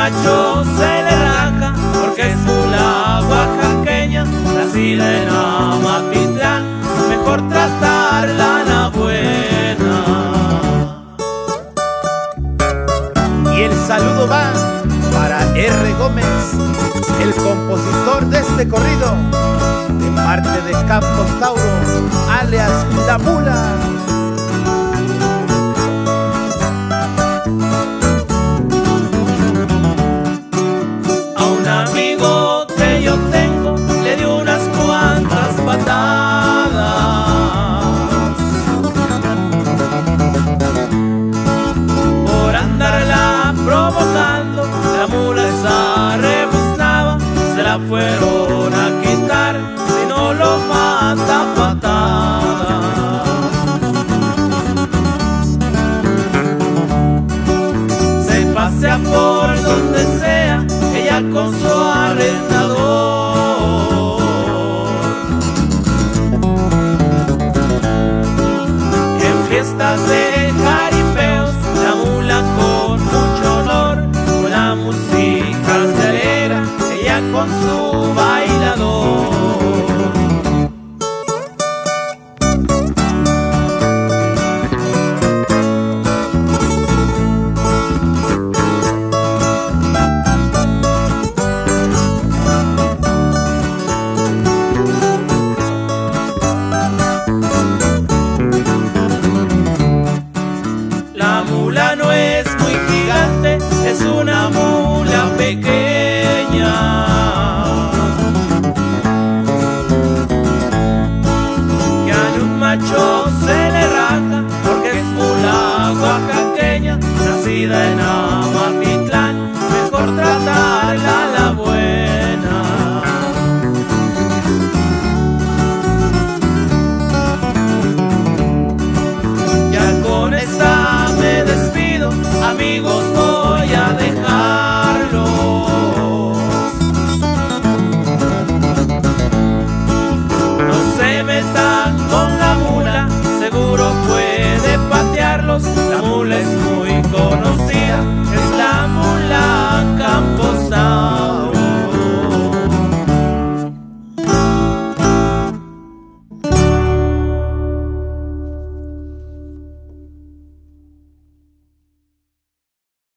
macho se le raja porque es mula oaxaqueña, nacida en Amatitlán, mejor tratarla la buena. Y el saludo va para R. Gómez, el compositor de este corrido, de parte de Campos Tauro, alias La Mula. A un amigo que yo tengo le dio unas cuantas patadas por andarla provocando. La mula esa rebuznaba, se la fueron a quitar, si no lo mata a patadas. Se pasea por donde sea, ella con su arrendador. En fiestas de jaripeos, la mula con mucho honor, con la música acelera, ella con su bailador. La mula no es muy gigante, es una mula pequeña. Que a un macho se le raja porque es mula oaxaqueña, nacida en Amatitlán, mejor tratarla la buena. Ya con esta me despido, amigos.